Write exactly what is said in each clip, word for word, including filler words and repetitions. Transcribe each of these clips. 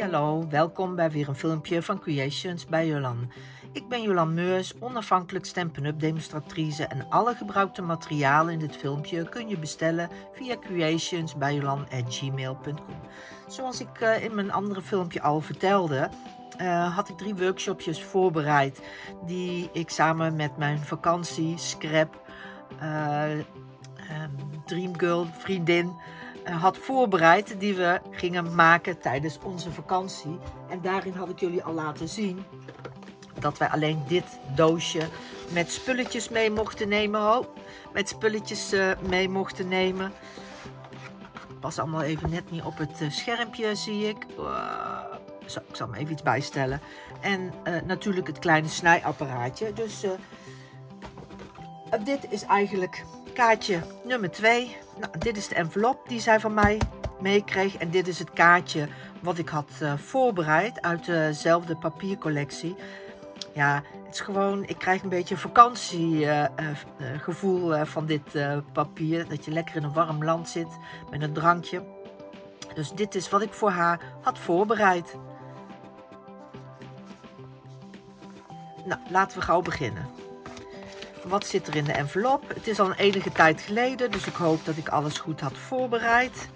hallo, welkom bij weer een filmpje van Creations bij Jolan. Ik ben Jolan Meurs, onafhankelijk Stampin' Up demonstratrice en alle gebruikte materialen in dit filmpje kun je bestellen via creations bij jolan at gmail punt com. Zoals ik uh, in mijn andere filmpje al vertelde, uh, had ik drie workshopjes voorbereid die ik samen met mijn vakantie, Scrap, uh, um, Dreamgirl, vriendin, had voorbereid, die we gingen maken tijdens onze vakantie. En daarin had ik jullie al laten zien dat wij alleen dit doosje met spulletjes mee mochten nemen. Oh, met spulletjes uh, mee mochten nemen. Pas allemaal even net niet op het uh, schermpje, zie ik. Uh, zo, ik zal hem even iets bijstellen. En uh, natuurlijk het kleine snijapparaatje. Dus uh, dit is eigenlijk kaartje nummer twee. Nou, dit is de envelop die zij van mij meekreeg. En dit is het kaartje wat ik had uh, voorbereid uit dezelfde papiercollectie. Ja, het is gewoon, ik krijg een beetje vakantiegevoel uh, uh, uh, van dit uh, papier. Dat je lekker in een warm land zit met een drankje. Dus dit is wat ik voor haar had voorbereid. Nou, laten we gauw beginnen. Wat zit er in de envelop? Het is al een enige tijd geleden, dus ik hoop dat ik alles goed had voorbereid.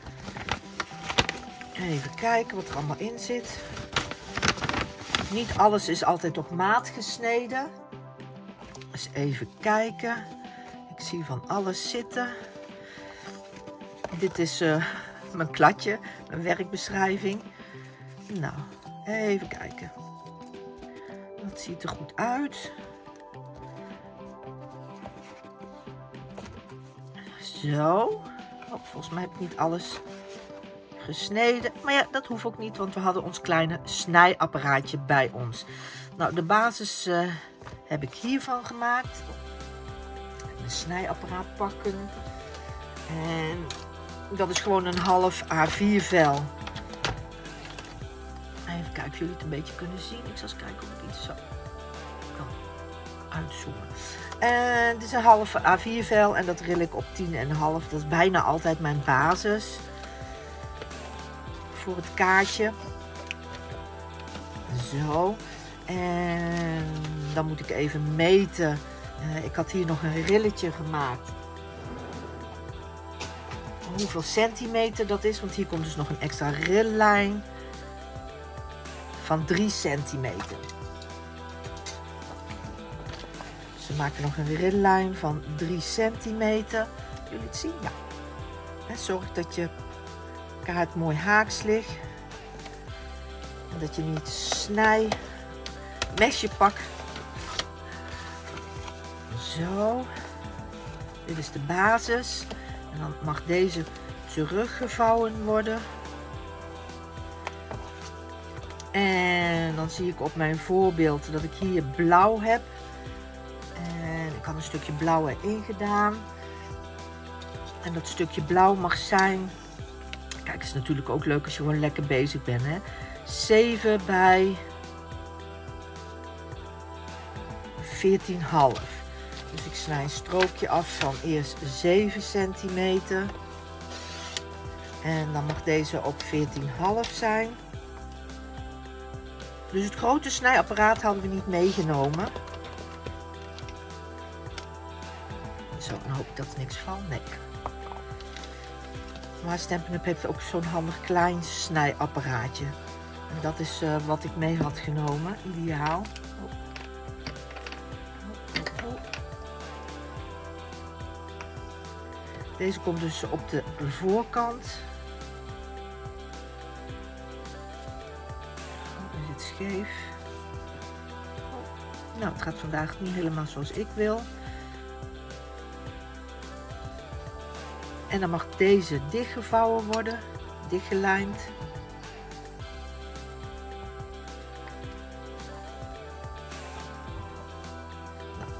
Even kijken wat er allemaal in zit. Niet alles is altijd op maat gesneden. Dus even kijken. Ik zie van alles zitten. Dit is uh, mijn kladje, mijn werkbeschrijving. Nou, even kijken. Dat ziet er goed uit. Zo. Oh, volgens mij heb ik niet alles gesneden. Maar ja, dat hoeft ook niet, want we hadden ons kleine snijapparaatje bij ons. Nou, de basis uh, heb ik hiervan gemaakt. Een snijapparaat pakken. En dat is gewoon een half A vier vel. Even kijken of jullie het een beetje kunnen zien. Ik zal eens kijken of ik iets zo kan uitzoomen. En dit is een half A vier vel en dat ril ik op tien komma vijf. Dat is bijna altijd mijn basis voor het kaartje. Zo. En dan moet ik even meten. Uh, ik had hier nog een rilletje gemaakt. Hoeveel centimeter dat is. Want hier komt dus nog een extra rillijn van drie centimeter. We maken nog een rillijn van drie centimeter. Jullie het zien? Ja. En zorg dat je kaart mooi haaks ligt. En dat je niet snij mesje pakt. Zo. Dit is de basis. En dan mag deze teruggevouwen worden. En dan zie ik op mijn voorbeeld dat ik hier blauw heb. Ik had een stukje blauw erin gedaan. En dat stukje blauw mag zijn. Kijk, het is natuurlijk ook leuk als je gewoon lekker bezig bent. Hè? zeven bij veertien komma vijf. Dus ik snij een strookje af van eerst zeven centimeter. En dan mag deze op veertien komma vijf zijn. Dus het grote snijapparaat hadden we niet meegenomen. Zo, dan hoop ik dat er niks valt. Nee. Maar Stampin' Up heeft ook zo'n handig klein snijapparaatje. En dat is uh, wat ik mee had genomen. Ideaal. Oh. Oh, oh, oh. Deze komt dus op de voorkant. Oh, is het scheef. Oh. Nou, het gaat vandaag niet helemaal zoals ik wil. En dan mag deze dichtgevouwen worden, dichtgelijnd. Nou.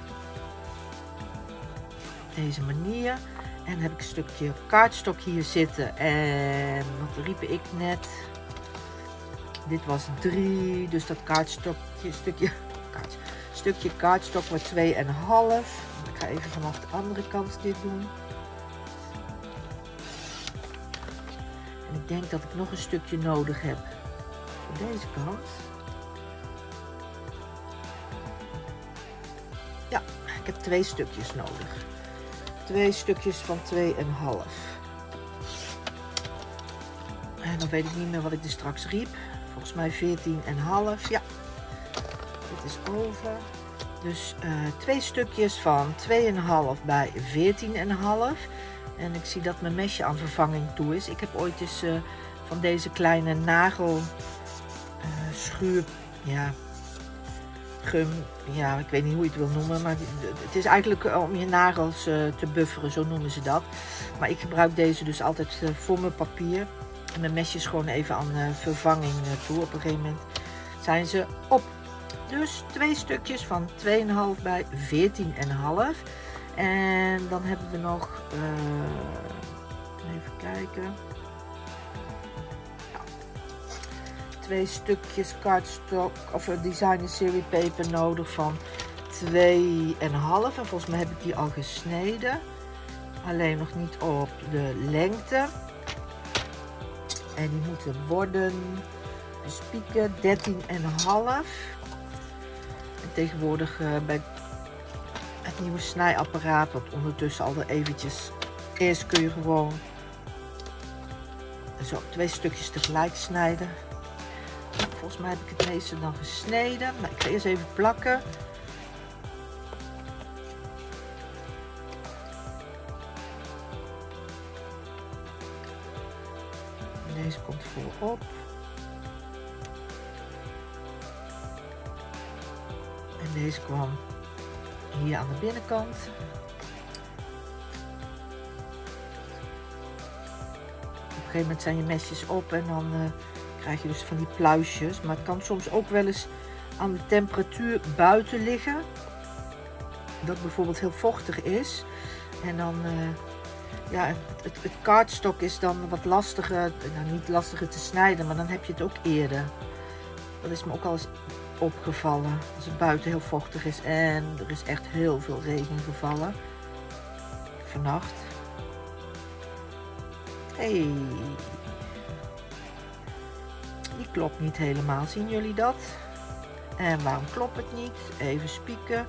Op deze manier. En dan heb ik een stukje kaartstok hier zitten. En wat riep ik net? Dit was drie, dus dat kaartstokje, stukje, kaart, stukje kaartstok wordt twee komma vijf. Ik ga even vanaf de andere kant dit doen. Ik denk dat ik nog een stukje nodig heb. deze kant. Ja, ik heb twee stukjes nodig. Twee stukjes van twee en een half. En dan weet ik niet meer wat ik er straks riep. Volgens mij veertien en een half. Ja, dit is over. Dus uh, twee stukjes van twee en een half bij veertien en een half. En ik zie dat mijn mesje aan vervanging toe is. Ik heb ooit eens uh, van deze kleine nagel uh, schuur, ja, gum, ja, ik weet niet hoe je het wil noemen, maar het is eigenlijk om je nagels uh, te bufferen, zo noemen ze dat. Maar ik gebruik deze dus altijd uh, voor mijn papier. En mijn mesje is gewoon even aan uh, vervanging uh, toe. Op een gegeven moment zijn ze op. Dus twee stukjes van twee en een half bij veertien en een half. En dan hebben we nog, uh, even kijken, ja, twee stukjes cardstock of designer serie paper nodig van twee en een half. En volgens mij heb ik die al gesneden, alleen nog niet op de lengte. En die moeten worden, dus pieken dertien en een half. En tegenwoordig uh, bij het nieuwe snijapparaat, wat ondertussen al eventjes is, kun je gewoon zo twee stukjes tegelijk snijden. Nou, volgens mij heb ik het meeste dan gesneden. Nou, ik ga eerst even plakken. Deze komt voorop. En deze kwam hier aan de binnenkant. Op een gegeven moment zijn je mesjes op en dan uh, krijg je dus van die pluisjes. Maar het kan soms ook wel eens aan de temperatuur buiten liggen. Dat bijvoorbeeld heel vochtig is. En dan, uh, ja, het, het, het cardstock is dan wat lastiger, nou niet lastiger te snijden, maar dan heb je het ook eerder. Dat is me ook al eens opgevallen als het buiten heel vochtig is en er is echt heel veel regen gevallen vannacht. Hey, die klopt niet helemaal, zien jullie dat? En waarom klopt het niet? Even spieken.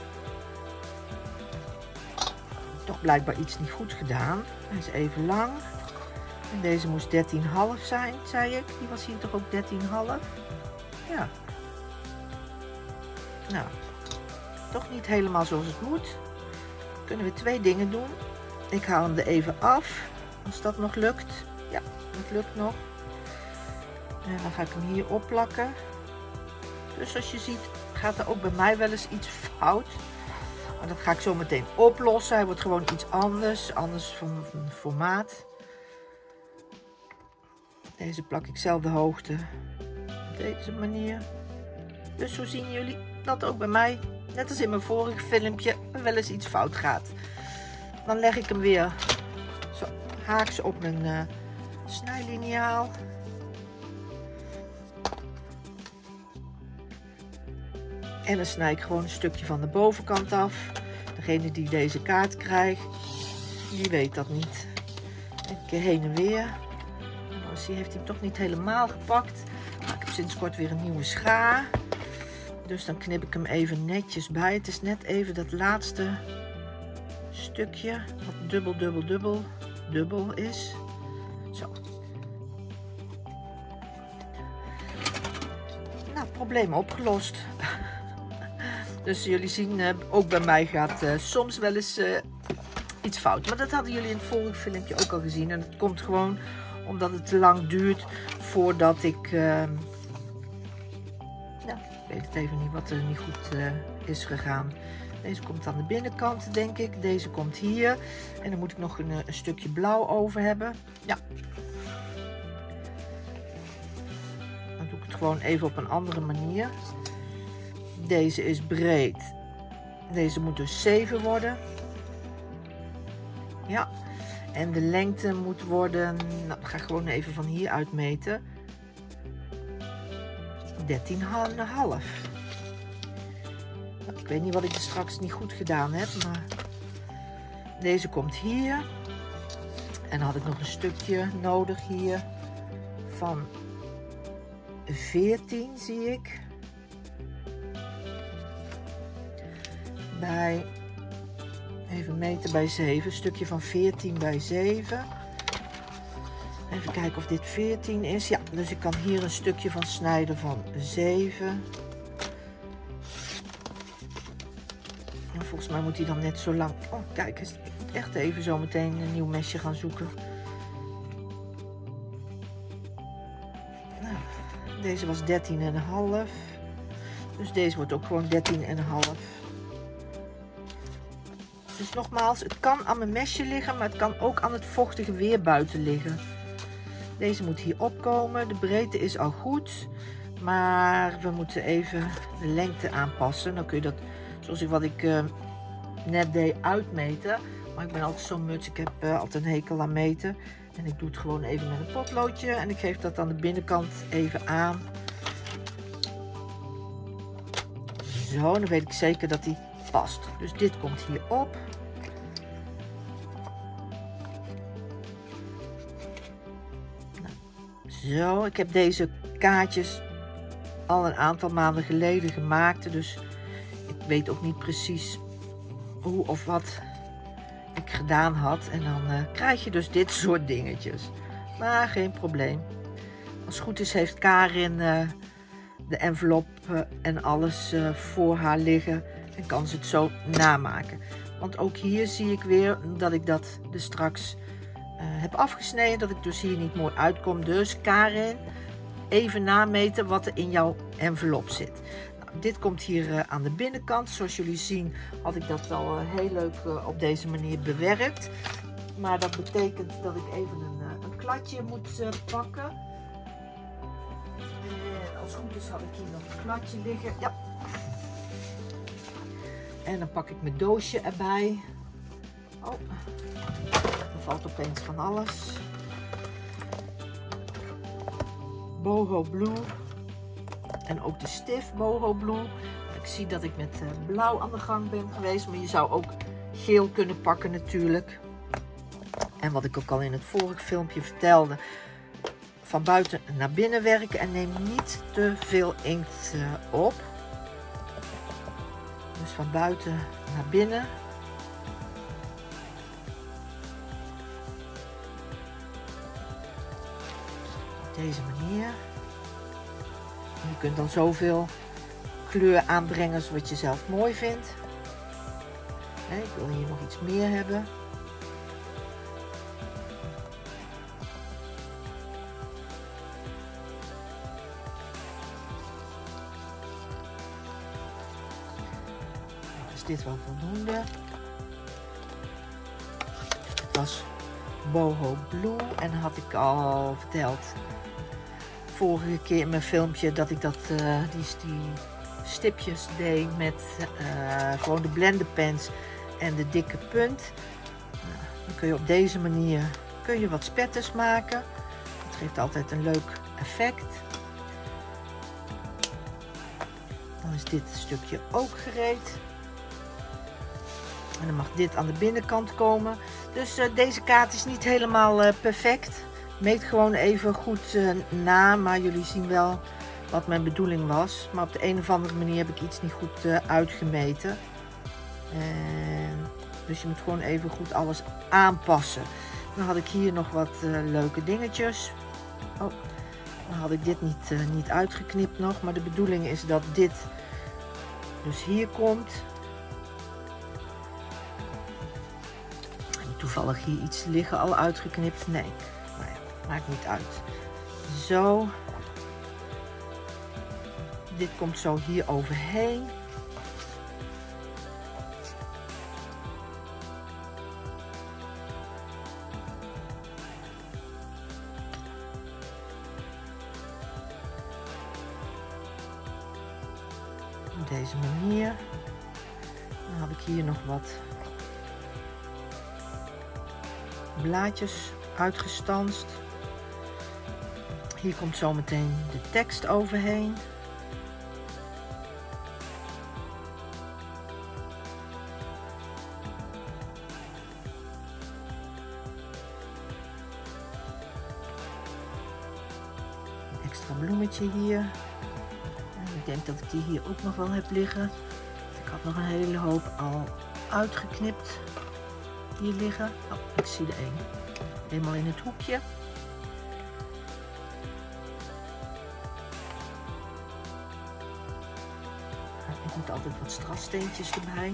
Toch blijkbaar iets niet goed gedaan. Hij is even lang en deze moest dertien komma vijf zijn, zei ik. Die was hier toch ook dertien komma vijf? Ja. Nou, toch niet helemaal zoals het moet. Kunnen we twee dingen doen. Ik haal hem er even af, als dat nog lukt. Ja, dat lukt nog. En dan ga ik hem hier opplakken. Dus zoals je ziet gaat er ook bij mij wel eens iets fout. Maar dat ga ik zo meteen oplossen. Hij wordt gewoon iets anders, anders van, van formaat. Deze plak ik zelf de hoogte op deze manier. Dus zo zien jullie dat ook bij mij, net als in mijn vorige filmpje, wel eens iets fout gaat. Dan leg ik hem weer zo haaks op mijn uh, snijliniaal. En dan snij ik gewoon een stukje van de bovenkant af. Degene die deze kaart krijgt, die weet dat niet. Een keer heen en weer. Nou, zie, heeft hij hem toch niet helemaal gepakt. Maar ik heb sinds kort weer een nieuwe schaar. Dus dan knip ik hem even netjes bij. Het is net even dat laatste stukje wat dubbel, dubbel, dubbel, dubbel is. Zo. Nou, probleem opgelost. Dus jullie zien, uh, ook bij mij gaat uh, soms wel eens uh, iets fout. Maar dat hadden jullie in het vorige filmpje ook al gezien. En het komt gewoon omdat het te lang duurt voordat ik... Uh, ja, ik weet het even niet wat er niet goed uh, is gegaan. Deze komt aan de binnenkant, denk ik. Deze komt hier. En dan moet ik nog een, een stukje blauw over hebben. Ja. Dan doe ik het gewoon even op een andere manier. Deze is breed. Deze moet dus zeven worden. Ja. En de lengte moet worden... Nou, ik ga gewoon even van hier uitmeten. dertien komma vijf. Nou, ik weet niet wat ik er straks niet goed gedaan heb. Maar deze komt hier. En dan had ik nog een stukje nodig hier. Van veertien zie ik. Bij, even meten bij zeven, een stukje van veertien bij zeven. Even kijken of dit veertien is. Ja, dus ik kan hier een stukje van snijden van zeven. En volgens mij moet hij dan net zo lang. Oh, kijk eens. Ik moet echt even zo meteen een nieuw mesje gaan zoeken. Nou, deze was dertien komma vijf. Dus deze wordt ook gewoon dertien komma vijf. Dus nogmaals, het kan aan mijn mesje liggen, maar het kan ook aan het vochtige weer buiten liggen. Deze moet hier opkomen. De breedte is al goed, maar we moeten even de lengte aanpassen. Dan kun je dat, zoals ik wat ik uh, net deed, uitmeten. Maar ik ben altijd zo'n muts, ik heb uh, altijd een hekel aan meten. En ik doe het gewoon even met een potloodje en ik geef dat aan de binnenkant even aan. Zo, dan weet ik zeker dat die past. Dus dit komt hier op. Zo, ik heb deze kaartjes al een aantal maanden geleden gemaakt. Dus ik weet ook niet precies hoe of wat ik gedaan had. En dan uh, krijg je dus dit soort dingetjes. Maar geen probleem. Als het goed is heeft Karin uh, de envelop uh, en alles uh, voor haar liggen. En kan ze het zo namaken. Want ook hier zie ik weer dat ik dat er straks uh, heb afgesneden. Dat ik dus hier niet mooi uitkom. Dus Karin, even nameten wat er in jouw envelop zit. Nou, dit komt hier uh, aan de binnenkant. Zoals jullie zien had ik dat wel uh, heel leuk uh, op deze manier bewerkt. Maar dat betekent dat ik even een, uh, een kladje moet uh, pakken. En als het goed is had ik hier nog een kladje liggen. Ja. En dan pak ik mijn doosje erbij. Oh, er valt opeens van alles. Boho Blue. En ook de stift Boho Blue. Ik zie dat ik met blauw aan de gang ben geweest. Maar je zou ook geel kunnen pakken natuurlijk. En wat ik ook al in het vorige filmpje vertelde. Van buiten naar binnen werken. En neem niet te veel inkt op. Dus van buiten naar binnen. Op deze manier. En je kunt dan zoveel kleur aanbrengen zoals je zelf mooi vindt. Ik wil hier nog iets meer hebben. Dit wel voldoende. Het was Boho Blue en had ik al verteld vorige keer in mijn filmpje dat ik dat uh, die, die stipjes deed met uh, gewoon de blenderpens en de dikke punt. Nou, dan kun je op deze manier kun je wat spetters maken. Dat geeft altijd een leuk effect. Dan is dit stukje ook gereed. En dan mag dit aan de binnenkant komen. Dus uh, deze kaart is niet helemaal uh, perfect. Meet gewoon even goed uh, na. Maar jullie zien wel wat mijn bedoeling was. Maar op de een of andere manier heb ik iets niet goed uh, uitgemeten. En dus je moet gewoon even goed alles aanpassen. Dan had ik hier nog wat uh, leuke dingetjes. Oh, dan had ik dit niet, uh, niet uitgeknipt nog. Maar de bedoeling is dat dit dus hier komt. Toevallig hier iets liggen al uitgeknipt. Nee, nou ja, maakt niet uit. Zo. Dit komt zo hier overheen. Op deze manier. Dan heb ik hier nog wat blaadjes uitgestanst. Hier komt zo meteen de tekst overheen. extra bloemetje hier. En ik denk dat ik die hier ook nog wel heb liggen. Ik had nog een hele hoop al uitgeknipt hier liggen. Oh, ik zie er één. Helemaal in het hoekje. Ik moet altijd wat strassteentjes erbij.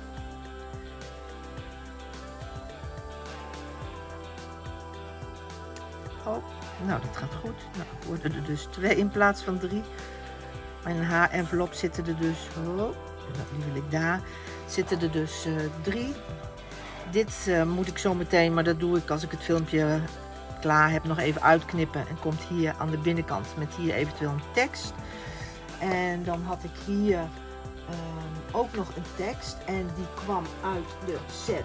Oh, nou dat gaat goed. Nou, er worden er dus twee in plaats van drie. Maar in een haar-envelop zitten er dus, oh, die wil ik daar, zitten er dus uh, drie. Dit uh, moet ik zo meteen, maar dat doe ik als ik het filmpje klaar heb, nog even uitknippen. En komt hier aan de binnenkant met hier eventueel een tekst. En dan had ik hier uh, ook nog een tekst en die kwam uit de set.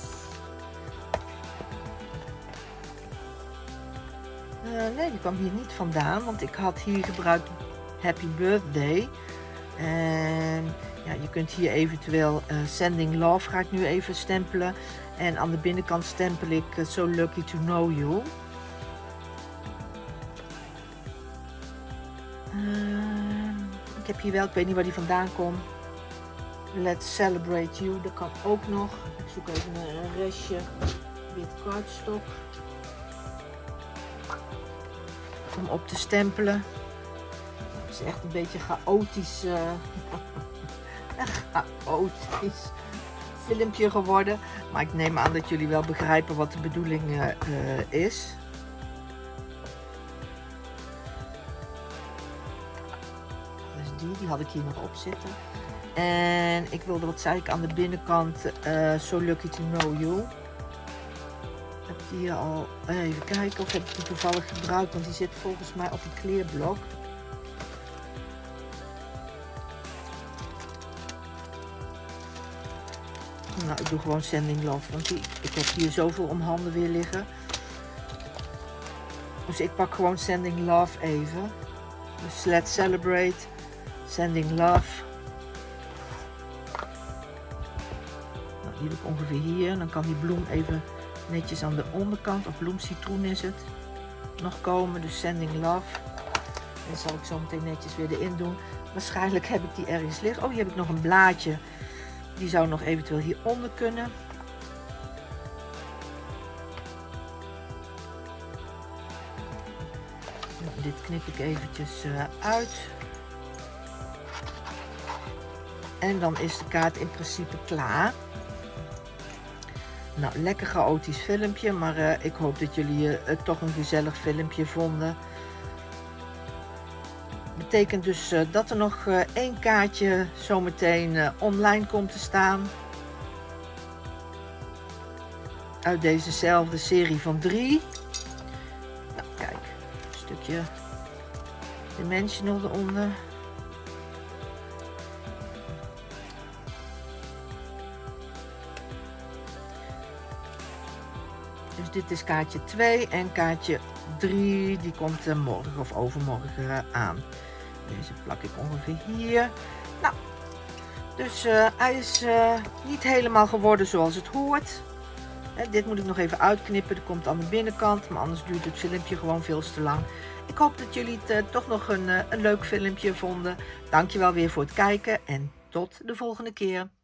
Uh, nee, die kwam hier niet vandaan, want ik had hier gebruikt Happy Birthday. En ja, je kunt hier eventueel uh, Sending Love ga ik nu even stempelen. En aan de binnenkant stempel ik uh, So Lucky to Know You. Uh, ik heb hier wel, ik weet niet waar die vandaan komt. Let's Celebrate You, dat kan ook nog. Ik zoek even een restje wit cardstock om op te stempelen. Het is echt een beetje chaotisch, uh, chaotisch filmpje geworden. Maar ik neem aan dat jullie wel begrijpen wat de bedoeling uh, is. Dus die, die had ik hier nog op zitten. En ik wilde, wat zei ik, aan de binnenkant uh, So Lucky to Know You. Heb ik die al, even kijken of heb ik die toevallig gebruikt, want die zit volgens mij op een kleerblok. Nou, ik doe gewoon Sending Love, want die, ik heb hier zoveel om handen weer liggen. Dus ik pak gewoon Sending Love even. Dus Let's Celebrate, Sending Love. Nou, die doe ik ongeveer hier. Dan kan die bloem even netjes aan de onderkant, of bloemcitroen is het, nog komen. Dus Sending Love. En zal ik zo meteen netjes weer erin doen. Waarschijnlijk heb ik die ergens liggen. Oh, hier heb ik nog een blaadje. Die zou nog eventueel hieronder kunnen. Nou, dit knip ik eventjes uh, uit. En dan is de kaart in principe klaar. Nou, lekker chaotisch filmpje, maar uh, ik hoop dat jullie uh, het toch een gezellig filmpje vonden. Betekent dus uh, dat er nog uh, één kaartje zometeen uh, online komt te staan. Uit dezezelfde serie van drie. Nou, kijk, een stukje dimensional eronder. Dus dit is kaartje twee en kaartje drie, die komt uh, morgen of overmorgen uh, aan. Deze plak ik ongeveer hier. Nou, dus uh, hij is uh, niet helemaal geworden zoals het hoort. Hè, dit moet ik nog even uitknippen, dat komt aan de binnenkant, maar anders duurt het filmpje gewoon veel te lang. Ik hoop dat jullie het uh, toch nog een, uh, een leuk filmpje vonden. Dankjewel weer voor het kijken en tot de volgende keer.